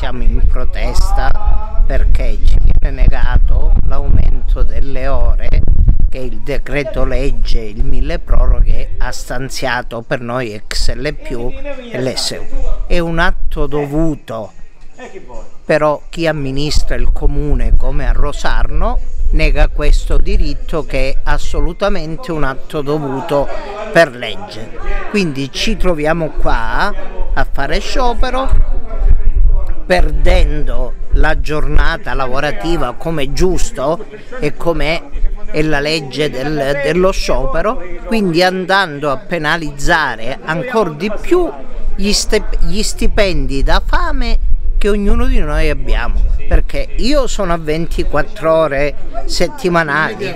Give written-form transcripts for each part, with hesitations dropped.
siamo in protesta perché ci viene negato l'aumento delle ore che il decreto legge, il milleproroghe, ha stanziato per noi XL+ e l'SU. È un atto dovuto, però chi amministra il comune come a Rosarno nega questo diritto che è assolutamente un atto dovuto per legge. Quindi ci troviamo qua a fare sciopero, perdendo la giornata lavorativa come giusto e come è la legge dello sciopero, quindi andando a penalizzare ancora di più gli stipendi da fame che ognuno di noi abbiamo, perché io sono a 24 ore settimanali,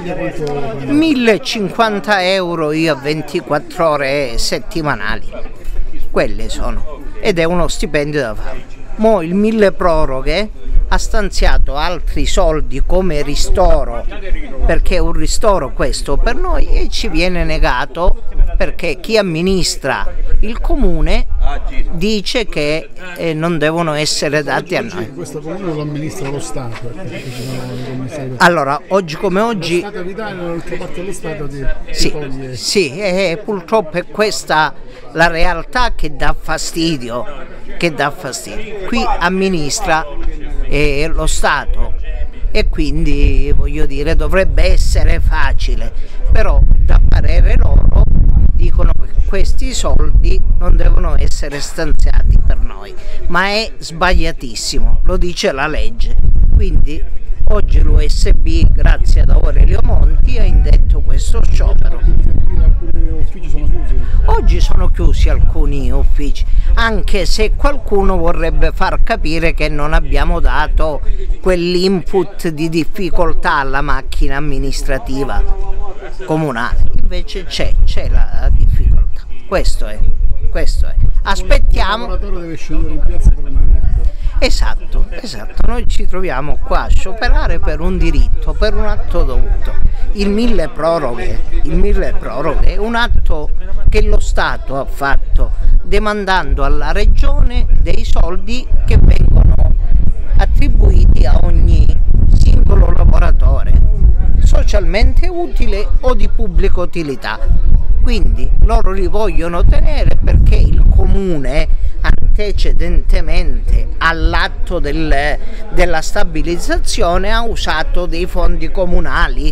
1050 euro io a 24 ore settimanali, quelle sono, ed è uno stipendio da fame. Mo' il milleproroghe ha stanziato altri soldi come ristoro, perché è un ristoro questo per noi, e ci viene negato perché chi amministra il comune dice che non devono essere dati a noi. Questo comune lo amministra lo Stato. Allora, oggi come oggi... Lo Stato vitale, l'altra parte dello Stato sì, purtroppo è questa la realtà che dà fastidio, Qui amministra lo Stato e quindi, voglio dire, dovrebbe essere facile, però da parere loro dicono che questi soldi non devono essere stanziati per noi, ma è sbagliatissimo, lo dice la legge. Quindi oggi l'USB, grazie ad Aurelio Monti, ha indetto questo sciopero. Alcuni uffici sono chiusi? Oggi sono chiusi alcuni uffici, anche se qualcuno vorrebbe far capire che non abbiamo dato quell'input di difficoltà alla macchina amministrativa comunale, invece c'è la difficoltà, questo è. Aspettiamo. Il lavoratore deve scendere in piazza per una Esatto, noi ci troviamo qua a scioperare per un diritto, per un atto dovuto. Il milleproroghe è un atto che lo Stato ha fatto demandando alla Regione dei soldi che vengono attribuiti a ogni singolo lavoratore, socialmente utile o di pubblica utilità. Quindi loro li vogliono tenere perché il comune antecedentemente all'atto della stabilizzazione ha usato dei fondi comunali,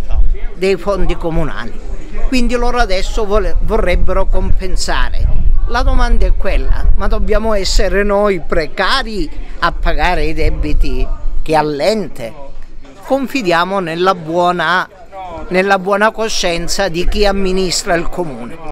quindi loro adesso vorrebbero compensare. La domanda è quella: ma dobbiamo essere noi precari a pagare i debiti che ha l'ente? Confidiamo nella buona coscienza di chi amministra il comune.